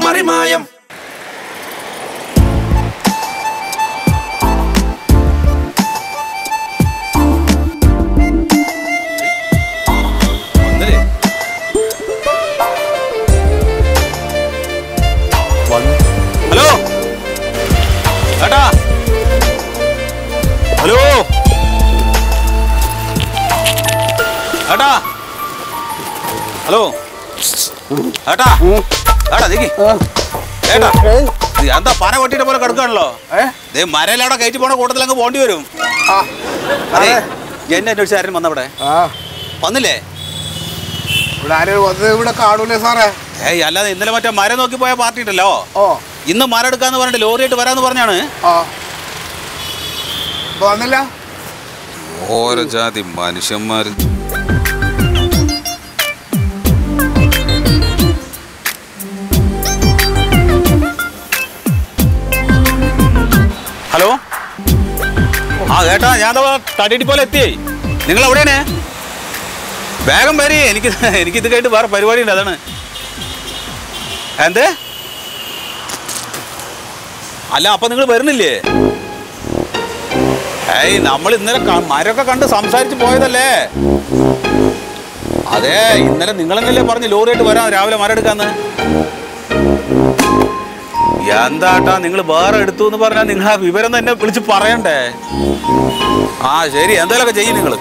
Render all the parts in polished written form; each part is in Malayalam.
മറിമായം. ഹലോ ഏട്ടാ, ഹലോ ഏട്ടാ, ഹലോ ഏട്ടാ, ഏട്ടാ നീക്കി ഏട്ടാ, എന്താ പന കൊട്ടിട്ട് പോലെ കിടക്കുകയാണല്ലോ. മരയിലവിടെ കയറ്റി പോണ കൂട്ടത്തിൽ അങ്ങ് പോണ്ടി വരും. അതെ, എന്നെ അന്വേഷിച്ച ആരും വന്നവിടെ വന്നില്ലേ? ഇവിടെ കാണൂലേ സാറേ? ഏയ് അല്ലാതെ ഇന്നലെ മറ്റേ മരം നോക്കി പോയ പാർട്ടി ഉണ്ടല്ലോ, ഇന്ന് മരം എടുക്കാന്ന് പറഞ്ഞിട്ട് ലോറിയായിട്ട് വരാന്ന് പറഞ്ഞാണ്. വന്നില്ല. ഓരോ ജാതി മനുഷ്യന്മാര്. ഹലോ, ആ കേട്ടാ, ഞാൻ തടിയിട്ട് പോലെ എത്തിയേ. നിങ്ങൾ എവിടെയാണ്? വേഗം വരി, എനിക്കിത് കഴിഞ്ഞിട്ട് വേറെ പരിപാടി ഉണ്ട്, അതാണ്. എന്ത്? അല്ല, അപ്പൊ നിങ്ങൾ വരുന്നില്ലേ? ഏയ്, നമ്മൾ ഇന്നലെ മരമൊക്കെ കണ്ട് സംസാരിച്ച് പോയതല്ലേ. അതെ, ഇന്നലെ നിങ്ങളെന്നല്ലേ പറഞ്ഞ് ലോറിയായിട്ട് വരാം രാവിലെ മരം എടുക്കാന്ന്. എന്താട്ടാ നിങ്ങൾ വേറെ എടുത്തു എന്ന് പറഞ്ഞാൽ നിങ്ങൾ ആ വിവരം തന്നെ വിളിച്ച് പറയണ്ടേ? ആ ശരി, എന്തായാലൊക്കെ ചെയ്യും നിങ്ങൾ.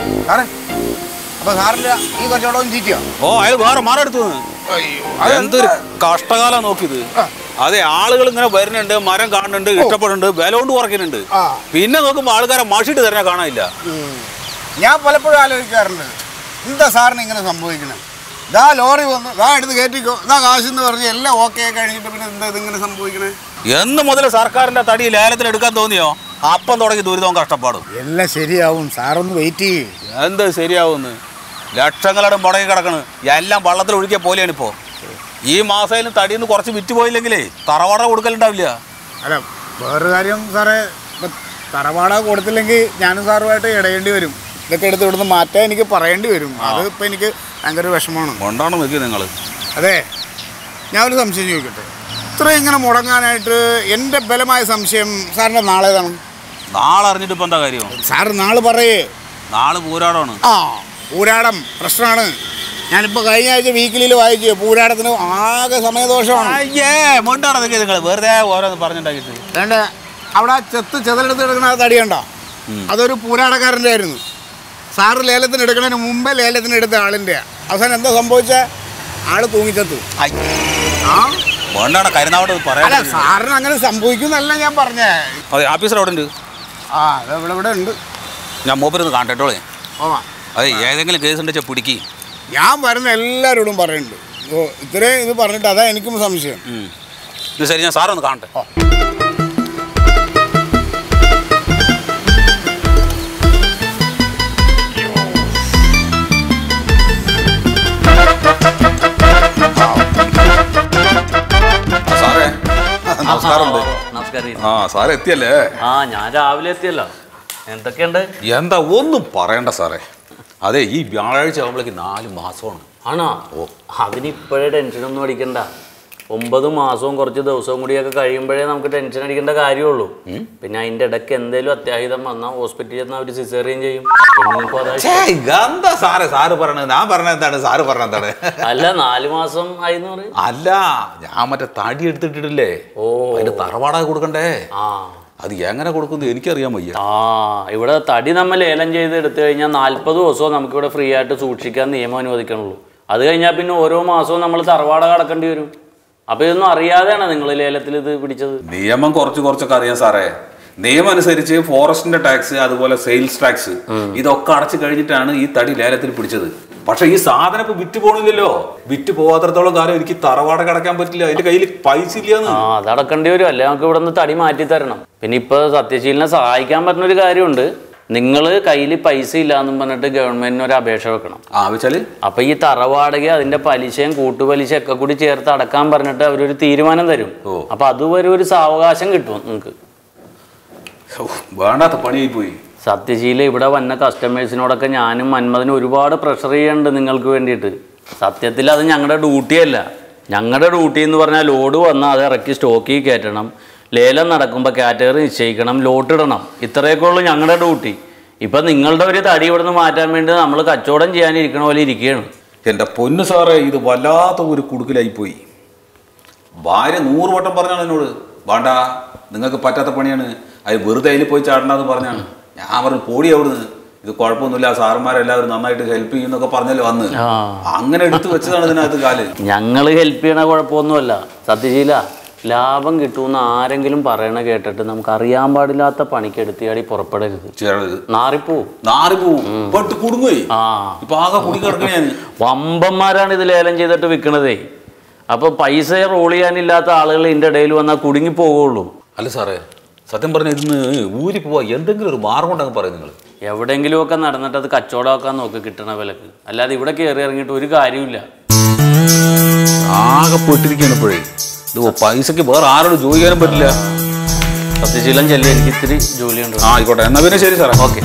ഓ, അയാൾ വേറെ മരം എടുത്തു. എന്തൊരു കഷ്ടകാലം നോക്കിയത്. അതെ, ആളുകൾ ഇങ്ങനെ വരുന്നുണ്ട്, മരം കാണുന്നുണ്ട്, ഇഷ്ടപ്പെടുന്നുണ്ട്, വില കൊണ്ട് കുറയ്ക്കുന്നുണ്ട്. പിന്നെ നോക്കുമ്പോ ആൾക്കാരെ മഷിട്ട് തരണ കാണാനില്ല. ഞാൻ പലപ്പോഴും ആലോചിക്കാറുണ്ട്, എന്താ സാറിന് ഇങ്ങനെ സംഭവിക്കണം? ഇതാ ലോറി വന്നു, ഇതാ എടുത്ത് കയറ്റിക്കോ, ഇതാ കാശെന്ന് പറഞ്ഞ് എല്ലാം ഓക്കെ കഴിഞ്ഞിട്ട് പിന്നെ എന്താ ഇതിങ്ങനെ സംഭവിക്കണേ? എന്ന് മുതൽ സർക്കാരിന്റെ തടി ലേലത്തിൽ എടുക്കാൻ തോന്നിയോ അപ്പം തുടങ്ങി ദുരിതവും കഷ്ടപ്പാടും. എല്ലാം ശരിയാവും, സാറൊന്ന് വെയിറ്റ് ചെയ്യേ. എന്ത് ശരിയാവുന്ന്? ലക്ഷങ്ങളുടെ മുടങ്ങി കിടക്കണ്, എല്ലാം വള്ളത്തിൽ ഒഴുക്കിയ പോലെയാണ് ഇപ്പോ. ഈ മാസയിലും തടിയിൽ കുറച്ച് വിറ്റ് പോയില്ലെങ്കിലേ തറവാട കൊടുക്കലുണ്ടാവില്ല. അല്ല, വേറൊരു കാര്യം സാറേ, തറവാട കൊടുത്തില്ലെങ്കിൽ ഞാനും സാറുമായിട്ട് ഇടയേണ്ടി വരും. ഇതൊക്കെ എടുത്ത് ഇവിടുന്ന് മാറ്റാൻ എനിക്ക് പറയേണ്ടി വരും. അതിപ്പോൾ എനിക്ക് ഭയങ്കര വിഷമമാണ്. കൊണ്ടാണ് നോക്കി നിങ്ങൾ. അതെ, ഞാനൊരു സംശയം ചോദിക്കട്ടെ. ഇത്രയും ഇങ്ങനെ മുടങ്ങാനായിട്ട് എൻ്റെ ബലമായ സംശയം സാറിൻ്റെ നാളേതാണ്. നാളെ അറിഞ്ഞിട്ട് ഇപ്പം എന്താ കാര്യം? സാറ് നാള് പറയേ. നാളെ പൂരാടമാണ്. പൂരാടം പ്രശ്നമാണ്. ഞാനിപ്പോൾ കഴിഞ്ഞ ആഴ്ച വീക്കിലിൽ വായിച്ചു, പൂരാടത്തിന് ആകെ സമയദോഷമാണ്. നിങ്ങൾ വെറുതെ ഓരോന്ന് പറഞ്ഞിട്ടുണ്ടാക്കിയിട്ട് വേണ്ട. അവിടെ ചെതലെടുത്ത് എടുക്കണ തടി കണ്ടോ? അതൊരു പൂരാടക്കാരൻ്റെ ആയിരുന്നു. സാറ് ലേലത്തിന് എടുക്കുന്നതിന് മുമ്പേ ലേലത്തിന് എടുത്ത ആളിൻ്റെ അവസാനം എന്താ സംഭവിച്ച? ആള് തൂങ്ങിച്ചത്തു. അല്ല, സാറിന് അങ്ങനെ സംഭവിക്കുന്നല്ല ഞാൻ പറഞ്ഞേ. അതെ, ഓഫീസർ അവിടെ ഉണ്ട്. ഇവിടെ ഉണ്ട്. ഞാൻ മൂപ്പരൊന്ന് കാണട്ടെ. അതെ, ഏതെങ്കിലും കേസ് ഉണ്ടെച്ചാൽ പിടിക്കി. ഞാൻ വരുന്ന എല്ലാവരോടും പറയുന്നുണ്ട്. ഇത്രയും ഇത് പറഞ്ഞിട്ട് അതാ എനിക്കും സംശയം. ഇത് ശരി, ഞാൻ സാറൊന്ന് കാണട്ടെ. സാറേ എത്തിയല്ലേ? ഞാൻ രാവിലെ എത്തിയല്ലോ. എന്തൊക്കെയുണ്ട്? എന്താ ഒന്നും പറയണ്ട സാറേ. അതെ, ഈ വ്യാഴാഴ്ച ആകുമ്പോഴേക്ക് 4 മാസമാണ്. ആണോ? അതിനിപ്പോഴേ ടെൻഷനൊന്നും അടിക്കണ്ട. 9 മാസവും കുറച്ച് ദിവസവും കൂടിയൊക്കെ കഴിയുമ്പോഴേ നമുക്ക് ടെൻഷൻ അടിക്കേണ്ട കാര്യമുള്ളൂ. പിന്നെ അതിൻ്റെ ഇടയ്ക്ക് എന്തെങ്കിലും അത്യാഹിതം വന്നാൽ ഹോസ്പിറ്റലിൽ ചെന്നാൽ അവർ സിസേറിയൻ ചെയ്യും. എന്താ സാറേ സാറ് പറഞ്ഞത്? ഞാൻ പറഞ്ഞെന്താണ്? സാറ് പറഞ്ഞെന്താണ്? അല്ല, 4 മാസം ആയിന്ന് പറയും. അല്ല, ഞാൻ മറ്റേ തടി എടുത്തിട്ടില്ലേ, അതിന്റെ തറവാടായി കൊടുക്കണ്ടേ? അത് എങ്ങനെ കൊടുക്കുന്നത് എനിക്കറിയാൻ വയ്യ. ഇവിടെ തടി നമ്മൾ ലേലം ചെയ്ത് എടുത്തു കഴിഞ്ഞാൽ 40 ദിവസവും നമുക്കിവിടെ ഫ്രീ ആയിട്ട് സൂക്ഷിക്കാൻ നിയമം അനുവദിക്കണുള്ളൂ. അത് കഴിഞ്ഞാൽ പിന്നെ ഓരോ മാസവും നമ്മൾ തറവാട കടക്കേണ്ടി വരും. അപ്പൊ ഇതൊന്നും അറിയാതെയാണ് നിങ്ങൾ ലേലത്തിൽ ഇത് പിടിച്ചത്? നിയമം കുറച്ചൊക്കെ അറിയാം സാറേ. നിയമം അനുസരിച്ച് ഫോറസ്റ്റിന്റെ ടാക്സ്, അതുപോലെ സെയിൽസ് ടാക്സ്, ഇതൊക്കെ അടച്ചു കഴിഞ്ഞിട്ടാണ് ഈ തടി ലേലത്തിൽ പിടിച്ചത്. പക്ഷെ ഈ സാധനം ഇപ്പൊ വിറ്റ് പോണില്ലല്ലോ. വിറ്റ് പോകാത്രത്തോളം കാലം എനിക്ക് തറവാട കടക്കാൻ പറ്റില്ല. എന്റെ കയ്യിൽ പൈസ ഇല്ലാന്ന്. അത് അടക്കേണ്ടി വരും, അല്ലെ നമുക്ക് ഇവിടെ നിന്ന് തടി മാറ്റി തരണം. പിന്നെ ഇപ്പൊ സത്യശീലനെ സഹായിക്കാൻ പറ്റുന്നൊരു കാര്യമുണ്ട്. നിങ്ങൾ കയ്യിൽ പൈസ ഇല്ലാന്നും പറഞ്ഞിട്ട് ഗവൺമെന്റിന് ഒരു അപേക്ഷ വെക്കണം. അപ്പൊ ഈ തറവാടക അതിന്റെ പലിശയും കൂട്ടുപലിശ ഒക്കെ കൂടി ചേർത്ത് അടക്കാൻ പറഞ്ഞിട്ട് അവരൊരു തീരുമാനം തരും. അപ്പൊ അതുവരെ ഒരു സാവകാശം കിട്ടും നിങ്ങൾക്ക്. വേണ്ടാത്ത പണിയായി പോയി. സത്യശീല ഇവിടെ വന്ന കസ്റ്റമേഴ്സിനോടൊക്കെ ഞാനും മന്മഥനും ഒരുപാട് പ്രഷർ ചെയ്യുന്നുണ്ട് നിങ്ങൾക്ക് വേണ്ടിയിട്ട്. സത്യത്തിൽ അത് ഞങ്ങളുടെ ഡ്യൂട്ടിയല്ല. ഞങ്ങളുടെ ഡ്യൂട്ടി എന്ന് പറഞ്ഞാൽ ലോഡ് വന്നാൽ അത് ഇറക്കി സ്റ്റോക്കിൽ കയറ്റണം, ലേലം നടക്കുമ്പോൾ കാറ്റഗറി നിശ്ചയിക്കണം, ലോട്ടിടണം. ഇത്രയൊക്കെ ഉള്ളൂ ഞങ്ങളുടെ ഡ്യൂട്ടി. ഇപ്പം നിങ്ങളുടെ ഒരു തടി ഇവിടുന്ന് മാറ്റാൻ വേണ്ടി നമ്മൾ കച്ചവടം ചെയ്യാനിരിക്കണ പോലെ ഇരിക്കുകയാണ്. എൻ്റെ പൊന്നു സാറേ, ഇത് വല്ലാത്ത ഒരു കുടുക്കിലായിപ്പോയി. ഭാര്യ 100 വട്ടം പറഞ്ഞാണ് എന്നോട്, വേണ്ട നിങ്ങൾക്ക് പറ്റാത്ത പണിയാണ്, അത് വെറുതെ അതിൽ പോയി ചാടണ്ടെന്ന് പറഞ്ഞാണ്. ഞാൻ പറഞ്ഞു പോടി അവിടുന്ന്, ഇത് കുഴപ്പമൊന്നുമില്ല, സാറന്മാരെല്ലാവരും നന്നായിട്ട് ഹെൽപ്പ് ചെയ്യുന്നൊക്കെ പറഞ്ഞല്ലോ വന്ന്. അങ്ങനെ എടുത്തു വെച്ചതാണ് ഇതിനകത്ത് കാല്. ഞങ്ങൾ ഹെൽപ്പ് ചെയ്യണ കുഴപ്പമൊന്നുമല്ല സത്യശീല. ലാഭം കിട്ടുമെന്ന് ആരെങ്കിലും പറയണ കേട്ടിട്ട് നമുക്ക് അറിയാൻ പാടില്ലാത്ത പണിക്ക് എടുത്തിയാടി പുറപ്പെടരുത്. നാറിപ്പോവും. വമ്പന്മാരാണ് ഇത് ലേലം ചെയ്തിട്ട് വിൽക്കണതേ. അപ്പൊ പൈസ റോൾ ചെയ്യാനില്ലാത്ത ആളുകൾ ഇതിന്റെ ഇടയിൽ വന്നാൽ കുടുങ്ങി പോവുള്ളൂ. അല്ല സാറേ, സത്യം പറഞ്ഞ ഇതിന്ന് ഊരി പോവാ എന്തെങ്കിലും ഒരു മാർഗം ഉണ്ടെന്ന് പറയും നിങ്ങൾ. എവിടെയെങ്കിലുമൊക്കെ നടന്നിട്ട് അത് കച്ചവടമാക്കാൻ നോക്കി കിട്ടണ വിലക്ക്. അല്ലാതെ ഇവിടെ കയറി ഇറങ്ങിയിട്ട് ഒരു കാര്യമില്ല. ആകെ പെട്ടിരിക്കുകയാണ് ഇപ്പോഴേ. ഇത് പൈസക്ക് വേറെ ആരോട് ജോലി ചെയ്യാനും പറ്റില്ല. സത്യശീലം ചെല്ലു, എനിക്ക് ഇത്തിരി ജോലിയുണ്ട്. ആയിക്കോട്ടെ, എന്നാ പിന്നെ ശരി സാറേ. ഓക്കെ.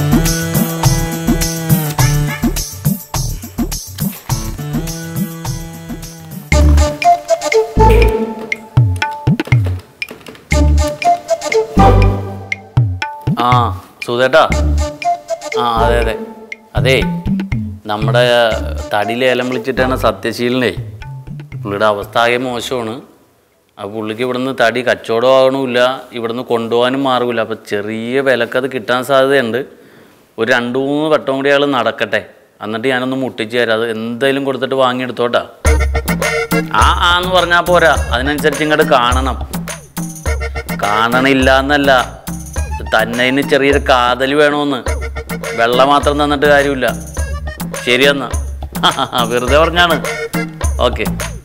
ആ സുധേട്ടാ, അതെ അതെ അതേ, നമ്മുടെ തടി ലേലം വിളിച്ചിട്ടാണ് സത്യശീലനെ. പുള്ളിയുടെ അവസ്ഥ ആകെ മോശമാണ്. അപ്പോൾ പുള്ളിക്ക് ഇവിടുന്ന് തടി കച്ചവടം ആകണമില്ല, ഇവിടുന്ന് കൊണ്ടുപോകാനും മാറില്ല. അപ്പോൾ ചെറിയ വിലക്കത് കിട്ടാൻ സാധ്യതയുണ്ട്. ഒരു 2-3 വട്ടം കൂടി അയാൾ നടക്കട്ടെ, എന്നിട്ട് ഞാനൊന്ന് മുട്ടിച്ച് തരാം. അത് എന്തായാലും കൊടുത്തിട്ട് വാങ്ങിയെടുത്തോട്ടാ. എന്ന് പറഞ്ഞാൽ പോരാ, അതിനനുസരിച്ച് ഇങ്ങോട്ട് കാണണം. കാണണില്ല എന്നല്ല, തന്നെ ഇനി ചെറിയൊരു കാതൽ വേണമെന്ന്. വെള്ളം മാത്രം തന്നിട്ട് കാര്യമില്ല. ശരിയെന്നാ, വെറുതെ പറഞ്ഞാണ്. ഓക്കെ.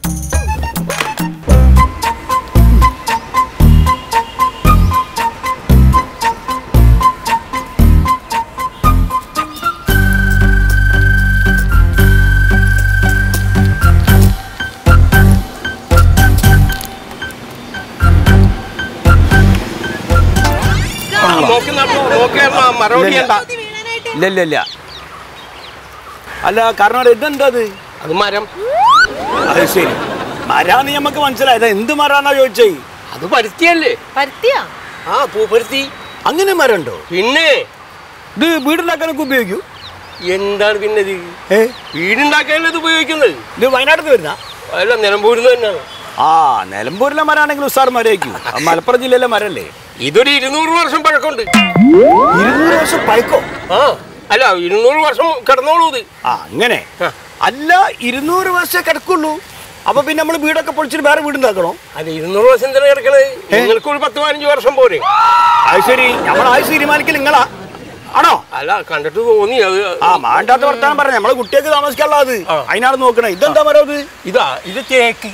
ഇല്ല അല്ല, കാരണം ഇതെന്താ അത് മരം. അത് ശരി, മരാന്ന് നമുക്ക് മനസ്സിലായത്. എന്ത് മരാന്നാ ചോദിച്ചേ? അത് പരുത്തിയല്ലേ? പരുത്തിയാ? ആ, പൂപ്പരുത്തി. അങ്ങനെ മരം ഉണ്ടോ? പിന്നെ ഇത് വീടുണ്ടാക്കാനൊക്കെ ഉപയോഗിക്കൂ. എന്താണ് പിന്നെ ഇത്? വീടുണ്ടാക്കാനല്ലേ ഇത് ഉപയോഗിക്കുന്നത്? ഇത് വയനാട്ടിൽ വരുന്ന? അല്ല, നിലമ്പൂരിൽ നിന്ന് തന്നെയാണ്. നിലമ്പൂരിലെ മരാണെങ്കിൽ ഉസാർ മരമായിരിക്കും. മലപ്പുറം ജില്ലയിലെ മരല്ലേ? ഇതൊരു 200 വർഷം പഴക്കമുണ്ട്. 200 വർഷം പഴക്കോ? അല്ല, 200 വർഷം കിടന്നോളൂ ഇത്. അങ്ങനെ അല്ല, 200 വർഷമേ കിടക്കുള്ളൂ. അപ്പൊ പിന്നെ നമ്മൾ വീടൊക്കെ പൊളിച്ചിട്ട് വേറെ വീടുണ്ടാക്കണോ? അല്ല, 200 വർഷം തന്നെ കിടക്കണത്. നിങ്ങൾക്ക് ഒരു 10-15 വർഷം പോരെ? അത് ശരി, നമ്മൾ ആയുസ് തീരുമാനിക്കൽ നിങ്ങളാ ആണോ? അല്ല, കണ്ടിട്ട് തോന്നി അത്. മാണ്ടാത്ത വർത്താനം പറഞ്ഞ നമ്മളെ കുട്ടിയൊക്കെ താമസിക്കാനുള്ള അത് അതിനാണ് നോക്കണേ. ഇതെന്താ മരം? ഇത് തേക്ക്.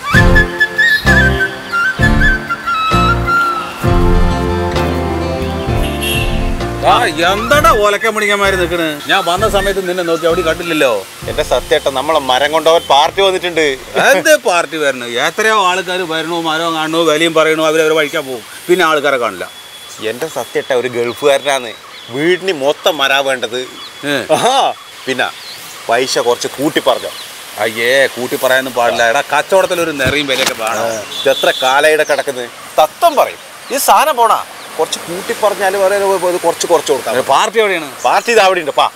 എന്താടാ ഓലക്ക മണിക്കന്മാര് നിൽക്കണ്? ഞാൻ വന്ന സമയത്ത് നിന്നെ നോക്കി അവിടെ കണ്ടില്ലല്ലോ. എന്റെ സത്യേട്ടൻ, നമ്മളെ മരം കൊണ്ടവൻ പാർട്ടി വന്നിട്ടുണ്ട്. എന്ത് പാർട്ടി വരണു? എത്രയോ ആൾക്കാർ വരണു, മരം കാണണു, വിലയും പറയണു, അവരവരെ വഴിക്കാൻ പോകും, പിന്നെ ആൾക്കാരെ കാണില്ല. എന്റെ സത്യേട്ട ഒരു ഗൾഫുകാരനാണ്. വീടിന് മൊത്തം മരാ വേണ്ടത്. പിന്നെ പൈസ കുറച്ച് കൂട്ടി പറഞ്ഞോ. അയ്യേ, കൂട്ടി പറയാനൊന്നും പാടില്ല. എടാ, കച്ചവടത്തിലൊരു നിറയും വിലയൊക്കെ വേണം. എത്ര കാലയുടെ കിടക്കുന്നത് തത്വം പറയും. ഈ സാധനം പോണാ കുറച്ച് കൂട്ടി പറഞ്ഞാൽ കുറച്ച് കൊടുക്കാം. പാർട്ടി എവിടെയാണ്? പാർട്ടി ഇത് അവിടെ ഉണ്ട്. പാ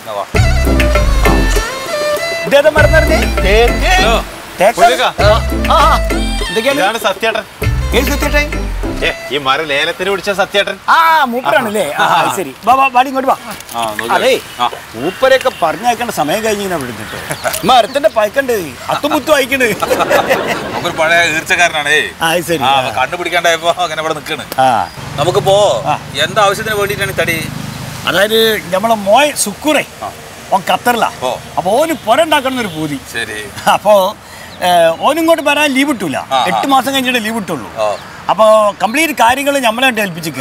സത്യേട്ടൻ. ഈ മരം ലേലത്തിന് പിടിച്ച സത്യേട്ടൻ. മൂപ്പരാണല്ലേ? ശരി, ഇങ്ങോട്ട് വാ. അതെ, മൂപ്പരെയൊക്കെ പറഞ്ഞയക്കേണ്ട സമയം കഴിഞ്ഞാ വിടുന്നിട്ട്. മരത്തിന്റെ പയക്കണ്ട് അത്തുമുത്തും അയക്കണ്ട്. പഴയ ഈർച്ചക്കാരനാണേ. കണ്ടുപിടിക്കാണ്ടായപ്പോ അങ്ങനെ ഇവിടെ നിൽക്കണ്. നമുക്കിപ്പോ എന്താവശ്യത്തിന് വേണ്ടിട്ടാണ് തടി? അതായത് നമ്മളെ മോയ് സുക്കൂറേ, ഓൻ ഖത്തറിലാ. അപ്പൊ ഓന് പുരണ്ടാക്കണം എന്നൊരു പൂതി. ശരി. അപ്പോ ഓനിങ്ങോട്ട് വരാൻ ലീവ് കിട്ടൂല. 8 മാസം കഴിഞ്ഞിട്ട് ലീവ് കിട്ടുള്ളൂ. അപ്പൊ കംപ്ലീറ്റ് കാര്യങ്ങൾ നമ്മളായിട്ട് ഏൽപ്പിച്ചിരിക്കുക.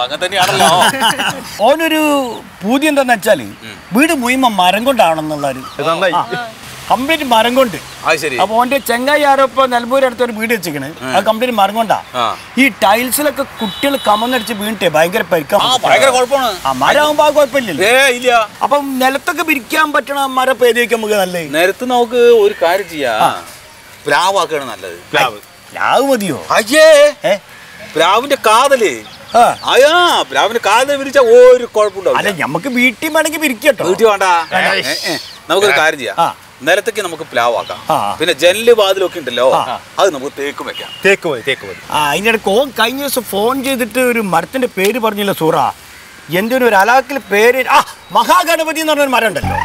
ഓനൊരു പൂതി എന്താന്ന് വെച്ചാല് വീട് മുഴുവൻ മരം കൊണ്ടാണെന്നുള്ളൊരു കംപ്ലീറ്റ് മരം കൊണ്ട്. അപ്പൊ ഓന്റെ ചെങ്ങായി ആരോ ഇപ്പൊ നിലമ്പൂർ അടുത്ത് ഒരു വീട് വെച്ചിരിക്കണ്. അത് കംപ്ലീറ്റ് മരം കൊണ്ടാ. ഈ ടൈൽസിലൊക്കെ കുട്ടികൾ കമന്നടിച്ച് വീണിട്ടേ ഭയങ്കര പരിക്കാണ്. മരമാകുമ്പോ കുഴപ്പമില്ലല്ലോ. അപ്പം നിലത്തൊക്കെ പിരിക്കാൻ പറ്റണ മരം ഏത് വെക്കാൻ നമുക്ക് നല്ലത്. നിലത്ത് നമുക്ക് ഒരു കാര്യം ചെയ്യാം. പ്ലാവാക്കാണ് നല്ലത്. പ്ലാവ് മതിയോ? അയ്യേ പ്ലാവിന്റെ കാതല് പ്ലാവിന്റെ കാതല് വിരിച്ച ഒരു കുഴപ്പമുണ്ടാവും. അല്ല നമുക്ക് വീട്ടിൽ വേണമെങ്കിൽ വിരിക്കട്ടോ. വീട്ടിൽ വേണ്ട, നമുക്കൊരു കാര്യം ചെയ്യാം. നിലത്തേക്ക് നമുക്ക് പ്ലാവാക്കാം. പിന്നെ ജനല് വാതിലൊക്കെ ഉണ്ടല്ലോ, അത് നമുക്ക് തേക്കും വെക്കാം. തേക്ക് മതി. അതിന്റെ ഇടയ്ക്ക് ഓൻ കഴിഞ്ഞ ദിവസം ഫോൺ ചെയ്തിട്ട് ഒരു മരത്തിന്റെ പേര് പറഞ്ഞില്ല സൂറ, എന്റെ ഒരു അലാക്കിൽ പേര് മഹാഗണപതി എന്ന് പറഞ്ഞൊരു മരം ഉണ്ടല്ലോ.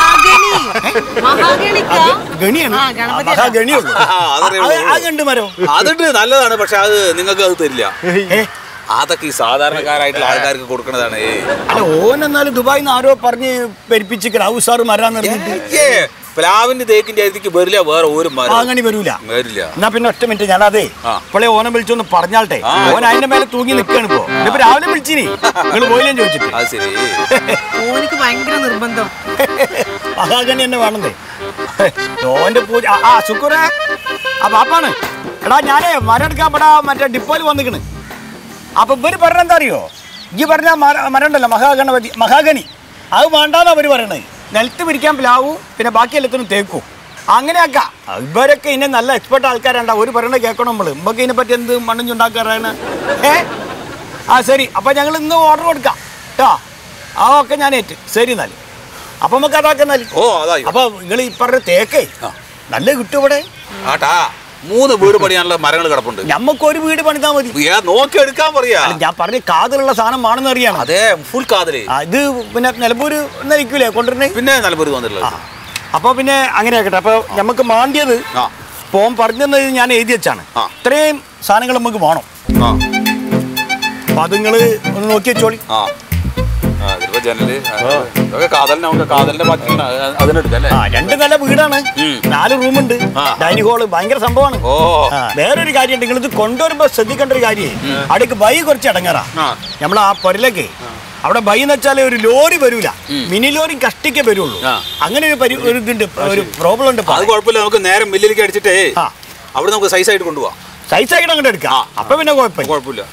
ഗണിയാണ്, മഹാഗണിയുള്ളൂ. അതുണ്ട് മരം, അതുണ്ട്, നല്ലതാണ്. പക്ഷെ അത് നിങ്ങൾക്ക് അത് തരില്ല. അതൊക്കെ ഈ സാധാരണക്കാരായിട്ടുള്ള ആൾക്കാർക്ക് കൊടുക്കുന്നതാണ്. അല്ല ഓൻ എന്നാലും ദുബായിൽ നിന്ന് ആരോ പറഞ്ഞ് പെരിപ്പിച്ചിട്ട് ഔസാറ് മരാന്ന് പറഞ്ഞിട്ട് പ്ലാവിന്റെ തേക്കിന്റെ അടുത്തേക്ക് വരില്ല, വേറെ ഒരു അങ്ങനെ വരില്ല. എന്നാ പിന്നെ ഒറ്റ മിനിറ്റ് ഞാനതേ ഇപ്പോഴേ ഓനെ വിളിച്ചൊന്ന് പറഞ്ഞാട്ടെ. ഓൻ അതിന്റെ മേലെ തൂങ്ങി നിൽക്കാണ് ഇപ്പൊ രാവിലെ വിളിച്ചിനി നിങ്ങൾ പോയില്ലേ ചോദിച്ചിട്ട്. അത് ശരി, ഓനിക്ക് ഭയങ്കര നിർബന്ധം മഹാഗണി തന്നെ വേണമെന്നേ. ഓന്റെ പൂജ ശുക്രേ പാപ്പാണ്. എടാ ഞാനേ മരം എടുക്കാൻ പെടാ മറ്റേ ഡിപ്പോയിൽ വന്നിക്കണ്. അപ്പൊ ഇവര് പറഞ്ഞെന്താ അറിയോ, ഈ പറഞ്ഞ മരം ഉണ്ടല്ലോ മഹാഗണി, അത് വേണ്ടാന്ന് അവര് പറയണത്. നിലത്ത് പിരിക്കാൻ പ്ലാവും പിന്നെ ബാക്കി എല്ലാത്തിനും തേക്കും. അങ്ങനെയാക്കാം. ഇവരൊക്കെ ഇന്നെ നല്ല എക്സ്പെർട്ട് ആൾക്കാരുണ്ടാവും. ഒരു പറയണ കേൾക്കണം നമ്മള്. നമുക്ക് ഇതിനെ പറ്റി എന്ത് മണ്ണിഞ്ഞുണ്ടാക്കാറാണ്. ശരി, അപ്പൊ ഞങ്ങൾ ഇന്ന് ഓർഡർ കൊടുക്കാം കേട്ടോ. ഒക്കെ ഞാൻ ഏറ്റ്. ശരി എന്നാല് അപ്പൊ നമുക്ക് അതാക്കുന്നാല്. അപ്പൊ നിങ്ങൾ ഈ പറഞ്ഞ തേക്കേ നല്ല കിട്ടും ഇവിടെ. 3 വീട് പണിയാനുള്ള മരങ്ങൾ കിടപ്പുണ്ട്. നമുക്ക് ഒരു വീട് പണിതാ മതി. നോക്കി എടുക്കാൻ പറയാ. ഞാൻ പറഞ്ഞ കാതലുള്ള സാധനം ആണെന്ന് അറിയാം. അതെ, ഫുൾ കാതല്. ഇത് പിന്നെ നിലമ്പൂര് നയിക്കൂലേ കൊണ്ടുവരണേ? പിന്നെ നിലമ്പൂര് വന്നിട്ടുള്ളത്. അപ്പൊ പിന്നെ അങ്ങനെ ആക്കട്ടെ. അപ്പൊ നമുക്ക് മാണ്ടിയത് പോം പറഞ്ഞത് ഞാൻ എഴുതി വെച്ചാണ്. ഇത്രയും സാധനങ്ങൾ നമുക്ക് വേണം. അപ്പൊ അത് നിങ്ങള് ഒന്ന് നോക്കി വെച്ചോളി. ജനല് കാതലിന്റെ അതിനെടുക്കല്ലേ. 2 നില വീടാണ്, 4 റൂമുണ്ട്, ഡൈനിങ് ഹോള്, ഭയങ്കര സംഭവമാണ്. വേറൊരു കാര്യം ഉണ്ട്, നിങ്ങൾ ഇത് കൊണ്ടുവരുമ്പോ ശ്രദ്ധിക്കേണ്ട ഒരു കാര്യം, അവിടേക്ക് ബൈ കുറച്ച് അടങ്ങാറാ. നമ്മൾ ആ പൊരലൊക്കെ അവിടെ ബൈ എന്ന് വെച്ചാൽ ഒരു ലോറി വരൂല, മിനി ലോറി കഷ്ടിക്കേ വരുള്ളൂ. അങ്ങനെ ഒരു ഇതുണ്ട്, ഒരു പ്രോബ്ലം ഉണ്ട്. അത് കുഴപ്പമില്ല, നമുക്ക് നേരെ മില്ലിലേക്ക് അടിച്ചിട്ടേ അവിടെ നമുക്ക് സൈസ് ആയിട്ട് കൊണ്ടുപോവാം. സൈസ് ആയിട്ട് അങ്ങോട്ട് എടുക്കാം. അപ്പൊ പിന്നെ കുഴപ്പമില്ല.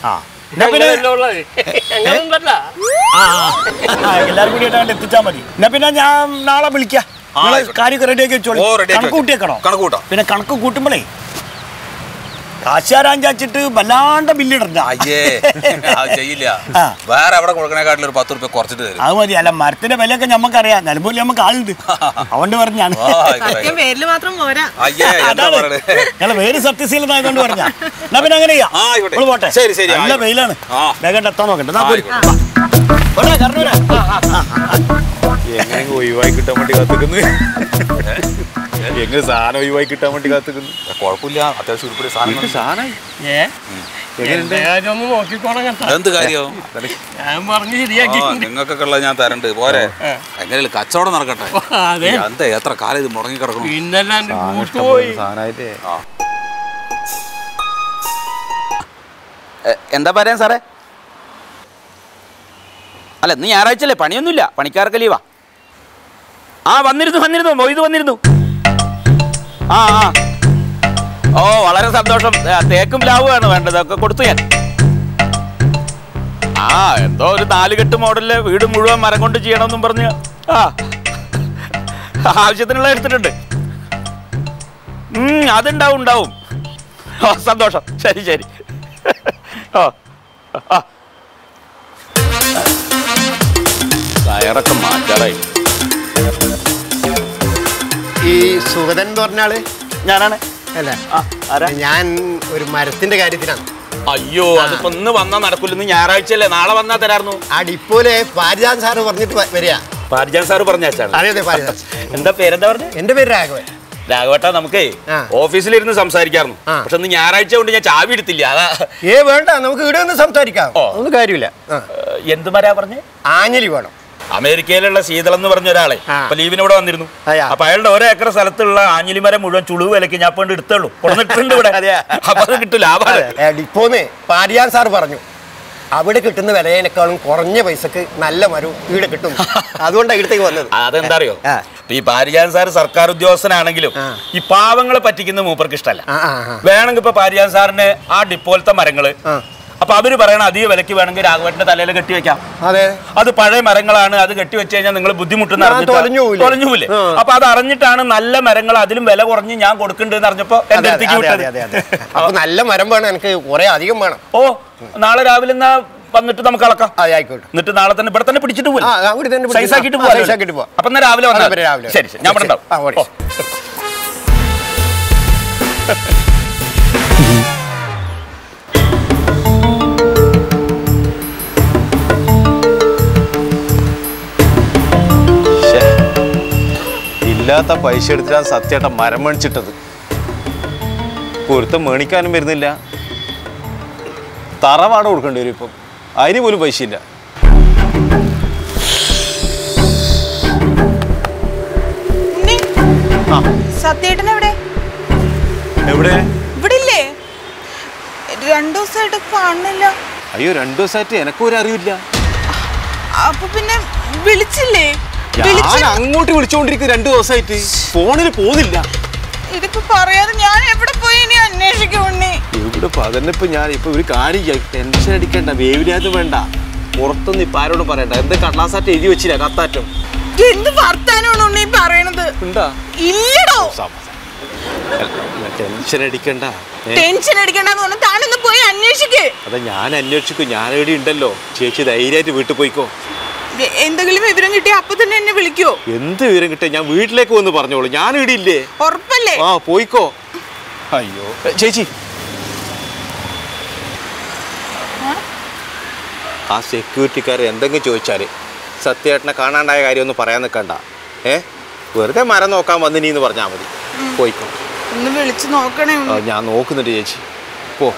എല്ലാരും കൂടി എത്തിച്ചാ മതി. എന്നാ പിന്നെ ഞാൻ നാളെ വിളിക്കാം. കാര്യമൊക്കെ റെഡിയാക്കി വെച്ചോളൂ. കണക്ക് കൂട്ടിയേക്കണോ? പിന്നെ കണക്ക് കൂട്ടുമ്പോഴേ കാശാരാൻ ചാച്ചിട്ട് വല്ലാണ്ട് ബില്ലിടണ്ട. വേറെ എവിടെ കൊടുക്കണേക്കാട്ടിൽ ഒരു 10 രൂപ കുറച്ചിട്ട് തരും. അത് മതി. അല്ല മരത്തിന്റെ വിലയൊക്കെ നമുക്കറിയാം, നിലമ്പൂരിൽ നമുക്ക് ആളുണ്ട്. അതുകൊണ്ട് പറഞ്ഞാണ് ഞങ്ങളെ പേര് സത്യശീലതായതുകൊണ്ട് പറഞ്ഞ. എന്നാ പിന്നെ അങ്ങനെ പോട്ടെ. നല്ല വെയിലാണ്, വേഗം എത്താൻ നോക്കട്ടെ. എങ്ങനെ ഒഴിവായി കിട്ടാൻ വേണ്ടി കാത്തിക്കുന്നു, എങ്ങനെ സാധനം ഒഴിവായി കിട്ടാൻ വേണ്ടി കാത്തിക്കുന്നു. കുഴപ്പമില്ല, അത്യാവശ്യം ഉരുപ്പടി സാധനം. എന്ത് കാര്യം നിങ്ങൾക്കൊക്കെ ഉള്ളത് ഞാൻ തരണ്ട് പോരെ. എങ്ങനെയാലും കച്ചവടം നടക്കട്ടെ. എന്താ എത്ര കാലം ഇത് മുടങ്ങി കിടക്കണം. എന്താ പറയാൻ സാറേ? അല്ല ഇന്ന് ഞായറാഴ്ചല്ലേ, പണിയൊന്നുമില്ല, പണിക്കാർക്ക് ലീവാ. വന്നിരുന്നു മൊയ്ത് വന്നിരുന്നു. ഓ വളരെ സന്തോഷം. തേക്കും ലാവുമാണ് വേണ്ടത്, ഒക്കെ കൊടുത്തു ഞാൻ. എന്തോ ഒരു 4 കെട്ട് മോഡലില് വീട് മുഴുവൻ മരം കൊണ്ട് ചെയ്യണമെന്നും പറഞ്ഞ് ആവശ്യത്തിനുള്ള എടുത്തിട്ടുണ്ട്. അതുണ്ടാവും. സന്തോഷം. ശരി. കയറൊക്കെ മാറ്റാറായി. ഈ സുഗതൻ എന്ന് പറഞ്ഞാള് ഞാനാണ്. അല്ലേ? ഞാൻ ഒരു മരത്തിന്റെ കാര്യത്തിലാണ്. അയ്യോ, അതിപ്പോ ഇന്ന് വന്നാ നടക്കൂല. ഞായറാഴ്ചയല്ലേ, നാളെ വന്നാ തരായിരുന്നു. ആ ഡിപ്പോയിലെ പാരിജാൻ സാറ് പറഞ്ഞിട്ട് വരിക. പാരിജാൻ സാറ് പറഞ്ഞാച്ചാണ്. അതെ പാരിജാൻ. എന്താ പേരെന്താ പറഞ്ഞു? എന്റെ പേര് രാഘവൻ. രാഘവട്ടാ, നമുക്കേ ഓഫീസിലിരുന്ന് സംസാരിക്കാറുന്നു. പക്ഷെ ഇന്ന് ഞായറാഴ്ച കൊണ്ട് ഞാൻ ചാവി എടുത്തില്ല. അതാ. വേണ്ട, നമുക്ക് ഇവിടെ ഒന്ന് സംസാരിക്കാം. ഒന്നും കാര്യമില്ല. എന്ത് മരാ പറഞ്ഞേ? ആഞ്ഞലി വേണം. അമേരിക്കയിലുള്ള ശീതൾ എന്ന് പറഞ്ഞ ഒരാളെ അപ്പൊ ലീവിന് ഇവിടെ വന്നിരുന്നു. അപ്പൊ അയാളുടെ 1 ഏക്കർ സ്ഥലത്തുള്ള ആഞ്ഞിലിമരം മുഴുവൻ ചുളിവ് വിലക്ക് ഞാൻ കൊണ്ട് എടുത്തുള്ളൂ, കൊടുത്തിട്ടുണ്ട് ഇവിടെ. അപ്പൊ അത് കിട്ടും, ലാഭമാണ്. ഡിപ്പോന്ന് പാരിയാൻ സാർ പറഞ്ഞു, അവിടെ കിട്ടുന്ന വിലയേക്കാളും കുറഞ്ഞ പൈസക്ക് നല്ല മരം ഇവിടെ കിട്ടും. അതുകൊണ്ടാണ് ഇവിടത്തേക്ക് വന്നത്. അതെന്താ അറിയോ, ഈ പാരിജാൻ സാർ സർക്കാർ ഉദ്യോഗസ്ഥനാണെങ്കിലും ഈ പാവങ്ങളെ പറ്റിക്കുന്ന മൂപ്പർക്ക് ഇഷ്ടമല്ല. വേണമെങ്കിൽ ഇപ്പൊ പാരിജാൻ സാറിന് ആ ഡിപ്പോലത്തെ മരങ്ങള് അപ്പൊ അവര് പറയണ അധിക വിലക്ക് വേണമെങ്കിൽ രാഘവേട്ടന്റെ തലയിൽ കെട്ടി വെക്കാം. അതെ, അത് പഴയ മരങ്ങളാണ്, അത് കെട്ടി വെച്ച് കഴിഞ്ഞാൽ നിങ്ങൾ ബുദ്ധിമുട്ടുന്ന തൊലഞ്ഞുപോലെ. അപ്പൊ അത് അറിഞ്ഞിട്ടാണ് നല്ല മരങ്ങൾ അതിലും വില കുറഞ്ഞ് ഞാൻ കൊടുക്കണ്ടെന്ന് അറിഞ്ഞപ്പോ എന്റെ അടുത്തേക്ക് വിട്ടത്. അപ്പൊ നല്ല മരം വേണം, എനിക്ക് കുറെ അധികം വേണം. ഓ, നാളെ രാവിലെ വന്നിട്ട് നമുക്ക് അളക്കാം. ആയിക്കോട്ടെ. എന്നിട്ട് നാളെ തന്നെ ഇവിടെ തന്നെ പിടിച്ചിട്ട് പോകാം. അപ്പൊ എന്നാ രാവിലെ വന്നാൽ ശരി. ഞാൻ ഇവിടെ ഉണ്ടാവും. ഇല്ലാത്ത പൈസ എടുത്തിട്ടാണ് സത്യേട്ടൻ മരം മേടിച്ചിട്ടത്. പൊരുത്തം മേണിക്കാനും വരുന്നില്ല, തറവാട് കൊടുക്കേണ്ടി വരും. ഇപ്പം അതിന് പോലും പൈസ ഇല്ല. സത്യേട്ടൻ എവിടെ? എവിടെ? ഇവിടെ ഇല്ലേ? 2 ദിവസമായിട്ട് കാണുന്നില്ല. അയ്യോ, 2 ദിവസമായിട്ട് എനക്കൊരു അറിവില്ല. അപ്പൊ പിന്നെ വിളിച്ചില്ലേ? ഞാൻ അങ്ങോട്ട് വിളിച്ചോണ്ടിരിക്കും 2 ദിവസമായിട്ട്, ഫോണിൽ പോകുന്നില്ല. ഇതിപ്പോ പറയാതെ ഞാൻ എവിടെ പോയി ഇനി അന്വേഷിക്കും ഉണ്ണി? ഇവിടെ അതന്നെ ഇപ്പൊ ഞാൻ ഇപ്പൊ ഒരു കാര്യം, ടെൻഷൻ അടിക്കണ്ട, വേവിനകത്ത് വേണ്ട, പുറത്തൊന്നും ഇപ്പൊ ആരോടും പറയണ്ട. എന്ത് കടലാസാറ്റ് എഴുതി വെച്ചില്ല, കത്താറ്റം. എന്ത് വർത്താനാണ് ഉണ്ണി പറയണത്? ഇല്ലടോ, ടെൻഷൻ അടിക്കണ്ട. ടെൻഷൻ അടിക്കണ്ടെന്ന് പറഞ്ഞാൽ താനൊന്ന് പോയി അന്വേഷിക്കേ. അതെ, ഞാൻ അന്വേഷിക്കും, ഞാൻ എവിടെ ഉണ്ടല്ലോ. ചേച്ചി ധൈര്യമായിട്ട് വീട്ടിൽ പോയിക്കോ. എന്തെങ്കിലും വിവരം കിട്ടിയ അപ്പൊ തന്നെ എന്നെ വിളിക്കോ? എന്ത് വിവരം കിട്ടിയ ഞാൻ വീട്ടിലേക്ക് വന്ന് പറഞ്ഞോളൂ. ഞാൻ ഇവിടെ ഇല്ലേ? ഉറപ്പല്ലേ? ആ, പോയിക്കോ. അയ്യോ ചേച്ചി, ആ സെക്യൂരിറ്റിക്കാർ എന്തെങ്കിലും ചോദിച്ചാല് സത്യേട്ടനെ കാണാണ്ടായ കാര്യം ഒന്നും പറയാൻ നിൽക്കണ്ട. വെറുതെ മരം നോക്കാൻ വന്നിനീന്ന് പറഞ്ഞാൽ മതി. പോയിക്കോ. ഒന്ന് വിളിച്ചു നോക്കണേ. ഞാൻ നോക്കുന്നുണ്ട് ചേച്ചി, പോ.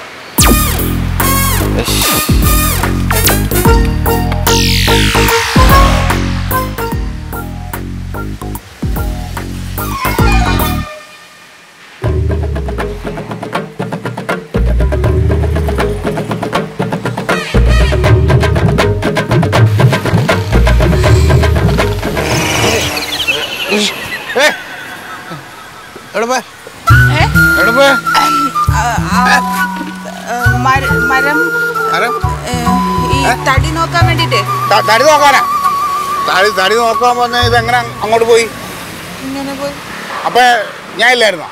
തടി നോക്കാൻ വേണ്ടിട്ടേ. തടി നോക്കാനാ? തടി നോക്കാൻ വന്ന ഇതെങ്ങനെ അങ്ങോട്ട് പോയി? ഇങ്ങനെ പോയി. അപ്പൊ ഞാൻ ഇല്ലായിരുന്നോ?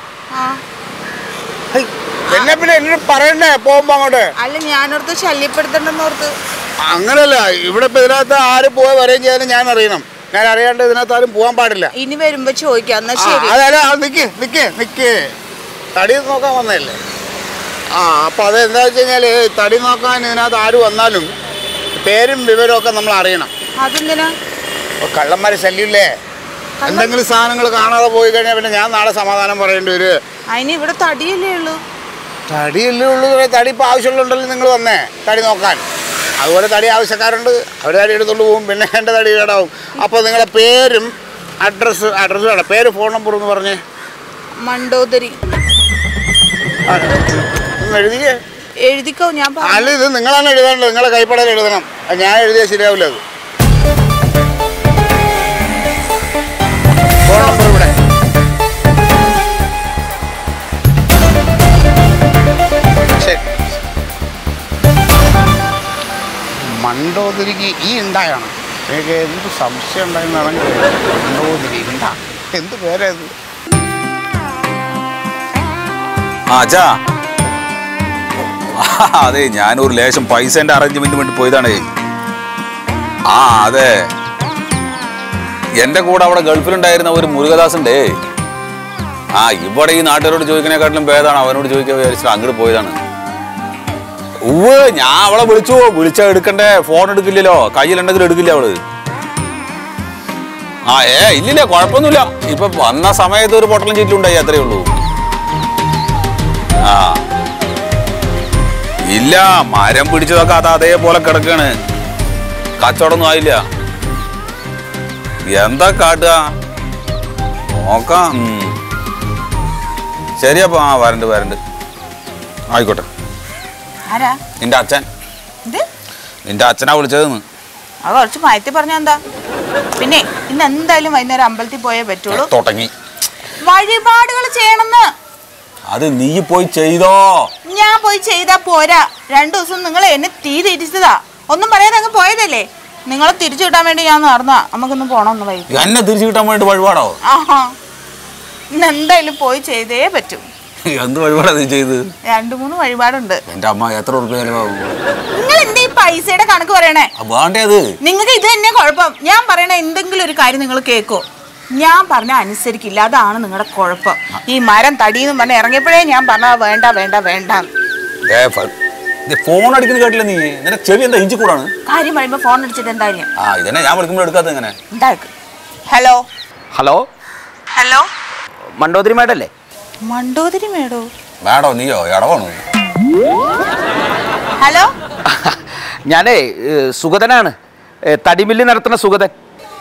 എന്നെ പിന്നെ എന്നോട് പറയണ്ടേ പോകുമ്പോ അങ്ങോട്ട്? അല്ല, ഞാനോർത്ത് ശല്യപ്പെടുത്തണ്ടെന്ന് ഓർത്ത്. അങ്ങനല്ല, ഇവിടെ ഇപ്പൊ ഇതിനകത്ത് ആര് പോയി വരെയും ചെയ്യാനും ഞാൻ അറിയണം. ഞാൻ അറിയാണ്ട് ഇതിനകത്ത് ആരും പോകാൻ പാടില്ല. ഇനി വരുമ്പോ ചോദിക്കാം. അതല്ല, നിക്ക് തടി നോക്കാൻ വന്നതല്ലേ? അപ്പൊ അതെന്താ വെച്ച് കഴിഞ്ഞാല്, തടി നോക്കാൻ ഇതിനകത്ത് ആര് വന്നാലും പേരും വിവരമൊക്കെ നമ്മൾ അറിയണം. അതെന്തിനാ? കള്ളന്മാര് ശല്യമില്ലേ? എന്തെങ്കിലും സാധനങ്ങൾ കാണാതെ പോയി കഴിഞ്ഞാൽ പിന്നെ ഞാൻ നാളെ സമാധാനം പറയേണ്ടി വരും. അതിന് ഇവിടെ തടിയല്ലേ ഉള്ളൂ. തടിയല്ലേ ഉള്ളൂ? തടി ഇപ്പൊ ആവശ്യമുള്ളതുണ്ടല്ലോ നിങ്ങൾ വന്നേ തടി നോക്കാൻ. അതുപോലെ തടി ആവശ്യക്കാരുണ്ട്, അവർ തടി എടുത്തോണ്ട് പോകും, പിന്നെ എൻ്റെ തടി കേടാവും. അപ്പോൾ നിങ്ങളുടെ പേരും അഡ്രസ്സ് വേണം, പേര് ഫോൺ നമ്പർ എന്ന് പറഞ്ഞേ. മണ്ടോദരി. എഴുതിയേ? എഴുതിക്കോ. ഞാൻ അല്ല, ഇത് നിങ്ങളാണ് എഴുതാനുള്ളത്, നിങ്ങളെ കൈപ്പടയിൽ എഴുതണം. ഞാൻ എഴുതിയാൽ ശരിയാവില്ല. അത് ഫോൺ നമ്പർ ഇവിടെ. ശരി. മണ്ടോദരിക്ക് ഈ ഉണ്ടായാണ്. എനിക്ക് എന്ത് സംശയം ഉണ്ടായിരുന്നാണെങ്കിൽ മണ്ടോദരി ഉണ്ടാ, എന്ത് പേരായത്? അതെ, ഞാനൊരു ലേശം പൈസന്റെ അറേഞ്ച്മെന്റിന് വേണ്ടി പോയതാണേ. അതെ, എന്റെ കൂടെ അവിടെ ഗൾഫിലുണ്ടായിരുന്ന ഒരു മുരുകദാസുണ്ടേ. ഇവിടെ ഈ നാട്ടുകാരോട് ചോദിക്കുന്നതിനെക്കാട്ടിലും ഭേദമാണ് അവനോട് ചോദിക്കാൻ വിചാരിച്ചിട്ട് അങ്ങോട്ട് പോയതാണ്. ഞാൻ അവളെ വിളിച്ചാ എടുക്കണ്ടേ? ഫോൺ എടുക്കില്ലല്ലോ, കയ്യിലുണ്ടെങ്കിലും എടുക്കില്ല അവള്. ഇല്ലില്ല, കുഴപ്പമൊന്നുമില്ല. ഇപ്പൊ വന്ന സമയത്ത് ഒരു പൊട്ടലും ചീറ്റിലുണ്ടായി, അത്രേ ഉള്ളൂ. ഇല്ല, മരം പിടിച്ചതൊക്കെ അതേപോലെ കിടക്കാണ്, കച്ചവടമൊന്നും ആയില്ല. എന്താ കാട്ടുക? നോക്കാം. ശരിയപ്പോ വരണ്ട്. ആയിക്കോട്ടെ. നിന്റെ അച്ഛൻ, നിന്റെ അച്ഛനാ വിളിച്ചതെന്ന്. അത് കുറച്ച് മാറ്റി പറഞ്ഞ എന്താ? പിന്നെ ഇന്ന് എന്തായാലും വൈകുന്നേരം അമ്പലത്തിൽ പോയേ പറ്റുള്ളൂ. തുടങ്ങി വഴിപാടുകൾ ചെയ്യണമെന്ന്. അത് നീ പോയി ചെയ്തോ. ഞാൻ പോയി ചെയ്താ പോരാ. 2 ദിവസം നിങ്ങൾ എന്നെ തീ തിരിച്ചതാ. ഒന്നും പറയാതെ അങ്ങ് പോയതല്ലേ. നിങ്ങളെ തിരിച്ചു കിട്ടാൻ വേണ്ടി ഞാൻ നടന്നാ. നമുക്കൊന്ന് പോണോന്ന് വൈകി. എന്നെ തിരിച്ചു കിട്ടാൻ വേണ്ടി വഴിപാടോ? ആഹാ, എന്തായാലും പോയി ചെയ്തേ പറ്റൂ. എന്ത് വഴിപാടാ നീ ചെയ്ത്? 2-3 വഴിപാടുണ്ട്. എന്റെ അമ്മ എത്ര ഉറുപ്പിക ചെലവാകും? നിങ്ങൾ എന്താ ഈ പൈസയുടെ കണക്ക് പറയണേ? നിങ്ങൾക്ക് ഇത് തന്നെ കുഴപ്പം. ഞാൻ പറയണ എന്തെങ്കിലും ഒരു കാര്യം നിങ്ങൾ കേൾക്കോ? ഞാൻ പറഞ്ഞ അനുസരിക്കില്ല, അതാണ് നിങ്ങളുടെ കുഴപ്പം. ഈ മരം തടിയെന്നും പറഞ്ഞ ഇറങ്ങിയപ്പോഴേ ഞാൻ പറഞ്ഞ വേണ്ട വേണ്ട വേണ്ട. ഫോൺ അടിക്കുന്ന കേട്ടില്ല നീ? നിന്റെ ചെവി എന്താ ഇഞ്ചി കൂടാണ്? കാര്യം പറയുമ്പോ ഫോൺ അടിച്ചിട്ട് എന്താ കാര്യം? ഇതന്നെ ഞാൻ വിളിക്കുമ്പോൾ എടുക്കാത്ത എങ്ങനെ? ഹലോ ഹലോ ഹലോ, മണ്ടോദരി മേഡല്ലേ? മണ്ടോദരി മേഡോ? മേഡോ നീയോ എടവാണോ? ഹലോ, ഞാനേ സുഗതനാണ്, തടിമില്ല് നടത്തുന്ന സുഗതൻ.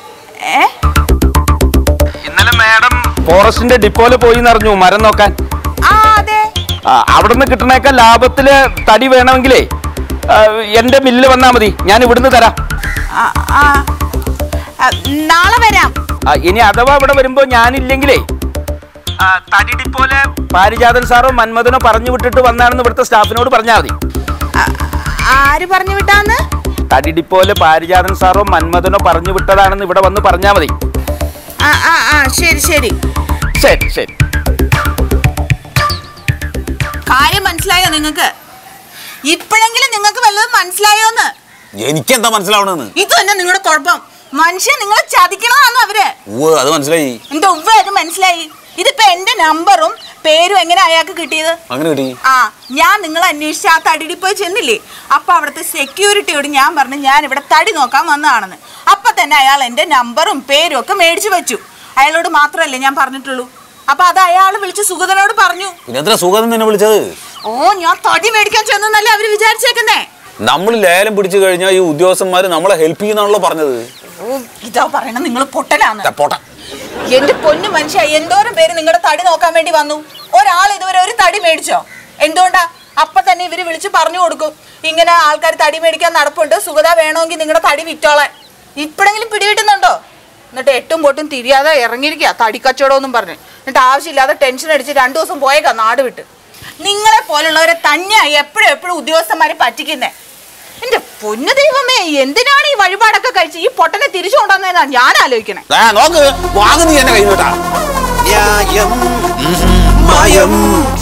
ഇന്നലെ മാഡം ഫോറസ്റ്റിന്റെ ഡിപ്പോയില് പോയി എന്നറിഞ്ഞു മരം നോക്കാൻ. അവിടുന്ന് കിട്ടണേക്കാൾ ലാഭത്തില് തടി വേണമെങ്കിലേ എന്റെ മില്ലിൽ വന്നാ മതി, ഞാൻ ഇവിടുന്ന് തരാം. നാളെ വരാം. ഇനി അഥവാ ഇവിടെ വരുമ്പോ ഞാനില്ലെങ്കിലേ തടി ഡിപ്പോയില് പാരിജാതൻ സാറോ മന്മഥനോ പറഞ്ഞു വിട്ടിട്ട് വന്നാണെന്ന് ഇവിടുത്തെ സ്റ്റാഫിനോട് പറഞ്ഞാൽ മതി. ആര് പറഞ്ഞു വിട്ടാന്ന്? തടി ഡിപ്പോയില് പാരിജാതൻ സാറോ മന്മഥനോ പറഞ്ഞു വിട്ടതാണെന്ന് ഇവിടെ വന്ന് പറഞ്ഞാൽ മതി. ശരി ശരി ശരി ശരി. കാര്യം മനസ്സിലായോ നിങ്ങൾക്ക്? ഇപ്പോഴെങ്കിലും നിങ്ങൾക്ക് വല്ലതും മനസ്സിലായോന്ന്? എനിക്കെന്താ മനസ്സിലാവണെന്ന്? ഇത് തന്നെ നിങ്ങളുടെ കുഴപ്പം. മനുഷ്യൻ നിങ്ങളെ ചതിക്കണമെന്ന് അവര്. അത് മനസ്സിലായി. എന്താ അത് മനസ്സിലായി? ഇതിപ്പോ എന്റെ നമ്പറും പേരും എങ്ങനെ അയാൾക്ക് കിട്ടിയത്? ഞാൻ നിങ്ങളെ അന്വേഷിച്ച ആ തടി പോയി ചെന്നില്ലേ, അപ്പൊ അവിടുത്തെ സെക്യൂരിറ്റിയോട് ഞാൻ പറഞ്ഞു ഞാൻ ഇവിടെ തടി നോക്കാൻ വന്നതാണെന്ന്. അപ്പൊ തന്നെ അയാൾ എന്റെ നമ്പറും പേരും ഒക്കെ മേടിച്ചു വെച്ചു. അയാളോട് മാത്രമല്ലേ ഞാൻ പറഞ്ഞിട്ടുള്ളൂ. അപ്പൊ അത് അയാൾ വിളിച്ച് സുഗതനോട് പറഞ്ഞു. സുഗതൻ തന്നെ വിളിച്ചത്? ഞാൻ തടി മേടിക്കാൻ ചെന്നല്ലേ അവര് വിചാരിച്ചേക്കുന്നേ. നമ്മൾ ലേലം പിടിച്ചു കഴിഞ്ഞാൽ ഈ ഉദ്യോഗസ്ഥന്മാര് നമ്മളെ ഹെൽപ്പ് ചെയ്യുന്നാണല്ലോ പറഞ്ഞത്. ഇതാ പറയണ നിങ്ങൾ പൊട്ടനാണ്. എന്റെ പൊന്നു മനുഷ്യ, എന്തോരം പേര് നിങ്ങളുടെ തടി നോക്കാൻ വേണ്ടി വന്നു. ഒരാൾ ഇതുവരെ ഒരു തടി മേടിച്ചോ? എന്തുകൊണ്ടാ? അപ്പൊ തന്നെ ഇവര് വിളിച്ച് പറഞ്ഞു കൊടുക്കും, ഇങ്ങനെ ആൾക്കാർ തടി മേടിക്കാൻ നടപ്പുണ്ട്, സുഗത വേണമെങ്കിൽ നിങ്ങളുടെ തടി വിറ്റോളാൻ. ഇപ്പോഴെങ്കിലും പിടികിട്ടുന്നുണ്ടോ? എന്നിട്ട് 8ഉം 8ഉം തിരിയാതെ ഇറങ്ങിയിരിക്കുക തടി കച്ചവടമൊന്നും പറഞ്ഞു. എന്നിട്ട് ആവശ്യമില്ലാതെ ടെൻഷൻ അടിച്ച് 2 ദിവസം പോയേക്കാ നാട് വിട്ട്. നിങ്ങളെ പോലുള്ളവരെ തന്നെയായി എപ്പോഴും ഉദ്യോഗസ്ഥന്മാരെ പറ്റിക്കുന്നേ. എന്റെ പൊന്നു ദൈവമേ, എന്തിനാണ് ഈ വഴിപാടൊക്കെ കഴിച്ച് ഈ പൊട്ടനെ തിരിച്ചു കൊണ്ടുവന്നതെന്നാണ് ഞാൻ ആലോചിക്കണേ.